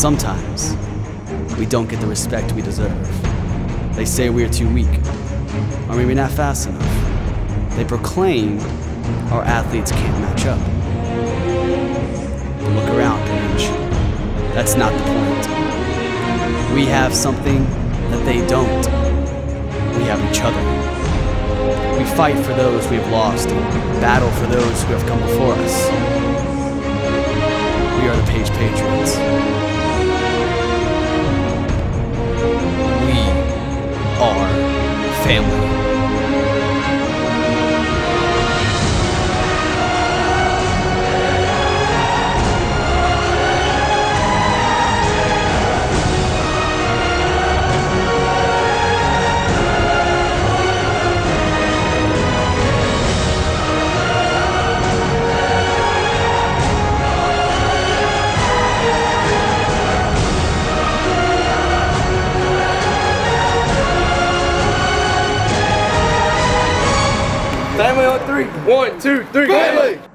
sometimes we don't get the respect we deserve. They say we're too weak, or maybe not fast enough. They proclaim our athletes can't match up. But look around, Paige. That's not the point. We have something that they don't. We have each other. We fight for those we have lost and battle for those who have come before us. We are the Paige Patriots. We are family. Family on three. 1, 2, 3. Family!